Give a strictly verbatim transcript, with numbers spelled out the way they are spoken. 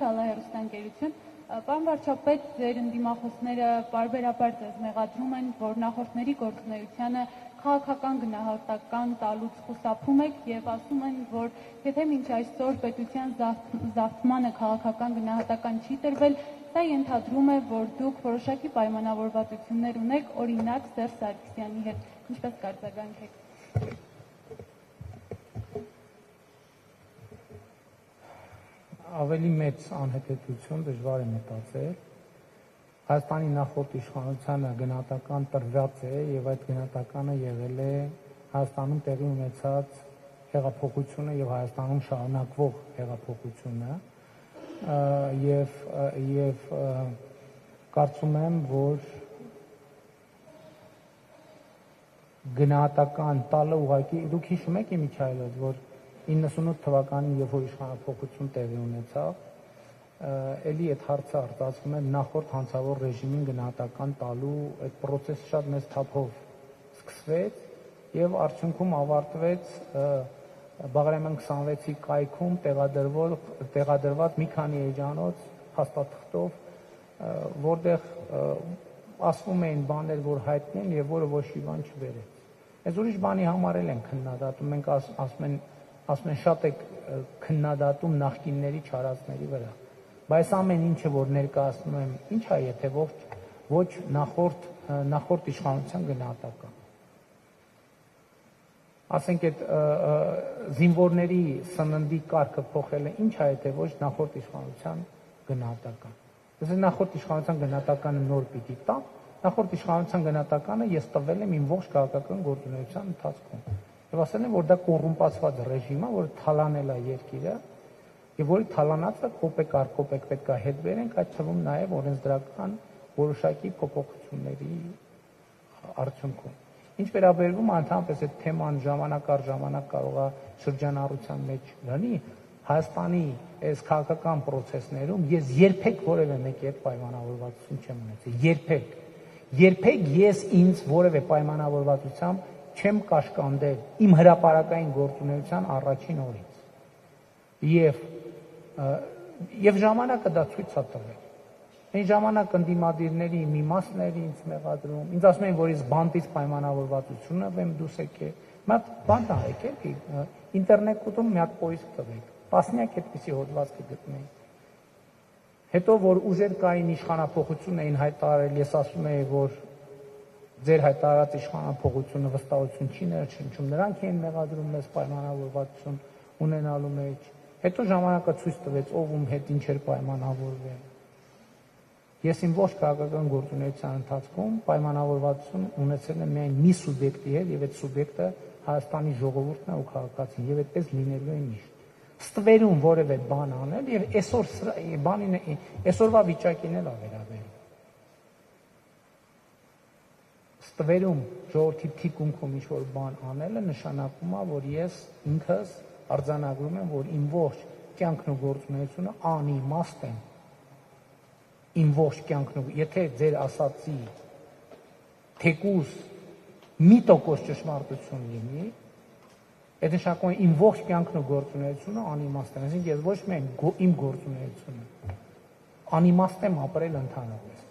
Գալա հեռուստաընկերություն։ Պարոն վարչապետ, ձեր ընդդիմախոսները պարբերաբար ձեզ մեղադրում են, որ նախորդների գործունեությանը քաղաքական գնահատական տալուց խուսափում եք եւ ասում են, որ եթե մինչ այսօր պետության զավթմանը քաղաքական գնահատական չի տրվել, դա ենթադրում է, որ դուք որոշակի պայմանավորվածություններ ունեք, օրինակ Սերժ Սարգսյանի հետ։ Ինչպես կարձագանքեք։ Ավելի մեծ անհետեցություն դժվար է մտածել։ Հայաստանի նախորդ իշխանությանը գնահատական տրված է եւ այդ գնահատականը եղել է Հայաստանում տեղի ունեցած հեղափոխությունը եւ Հայաստանում շարունակվող հեղափոխությունը եւ եւ կարծում եմ, որ գնահատական տալը ուղղակի դուք հիշում եք Միքայելոց, որ իննսունութ թվականին, երբ որ իշխանափոխություն տեղի ունեցավ, էլի այդ հարցը արտացվում է նախորդ հանցավոր ռեժիմին գնահատական տալու այդ process-ը շատ մեծ թափով սկսվեց եւ արդյունքում ավարտվեց Բաղրամյան քսանվեցի կայքում տեղադրվող տեղադրված մի քանի էջանոց փաստաթղթով, որտեղ ասվում էին բաներ, որ հայտնի են եւ որը ոչ մի բան չվերեց։ Այս ուրիշ բանի համար էլ են քննադատում, մենք ասում են ասում են շատ է քննադատում նախկինների չարածների վրա, բայց ամեն ինչը որ ներկայացնում եմ, ինչ է, եթե ոչ նախորդ նախորդ իշխանության գնահատական։ Ասենք այդ զինվորների սննդի կարգը փոխելը ինչ է, եթե ոչ նախորդ իշխանության գնահատական։ Դες նախորդ իշխանության գնահատականը նոր պիտի տա, նախորդ իշխանության գնահատականը ես տվել եմ իմ ողջ քաղաքական գործունեության ընթացքում։ Եվ ասել եմ, որ դա կոռումպացված ռեժիմ է, որը թալանել է երկիրը, եւ որի թալանածը կոպեկ առ կոպեկ պետք է հետ բերենք, այդ թվում նաեւ օրենսդրական որոշակի փոփոխությունների արդյունքում։ Ինչ վերաբերվում է ընդհանրապես այդ թեման ժամանակ առ ժամանակ կարող է շրջանառության մեջ լինի, Հայաստանի այս քաղաքական process-ներում ես երբեք որևէ մեկի հետ պայմանավորվածություն չեմ ունեցել, երբեք։ Երբեք ես ինձ որևէ պայմանավորվածությամբ չեմ կաշկանդել իմ հրապարակային գործունեության առաջին օրից։ Եվ եւ ժամանակը դա ցույց է տվել։ Այն ժամանակ ընդդիմադիրների մի մասն էր ինձ մեղադրում, ինձ ասում էին, որ ես բանտից պայմանավորվածություն եմ դուս եկել։ Մի հատ բան արեք, էլի, ինտերնետում մի հատ պոիսկ տվեք, տասնյակ այդպիսի հոդված կգտնեի։ Հետո որ ուժեր կային իշխանափոխություն էին հայտարարել, ես ասում եի, որ ձեր հայտարարած իշխանափոխությունը վստահություն չի ներշնչում, նրանք էին մեղադրում մեզ պայմանավորվածություն ունենալու մեջ։ Հետո ժամանակը ցույց տվեց ով ում հետ ինչ էր պայմանավորվել։ Ես իմ ողջ քաղաքական գործունեության ընթացքում պայմանավորվածություն ունեցել եմ միայն մի սուբյեկտի հետ եւ այդ սուբյեկտը Հայաստանի ժողովուրդն է ու քաղաքացին եւ այդպես լինելու է միշտ։ Ստվերում որևէ բան անել եւ այսօր բանին այսօրվա վիճակին էլ ավերաբերում։ Ստվերում ժողովրդի թիկունքում ինչ որ բան անելը նշանակում է, որ ես ինքս արձանագրում եմ, որ իմ ողջ կյանքն ու գործունեությունը անիմաստ են։ Իմ ողջ կյանքն ու եթե ձեր ասացի թեկուզ մի տոկոս ճշմարտություն լինի, այդ նշանակում է իմ ողջ կյանքն ու գործունեությունը անիմաստ են, այսինքն ես ոչ միայն իմ գործունեությունը անիմաստ եմ ապրել ընդհանրապես։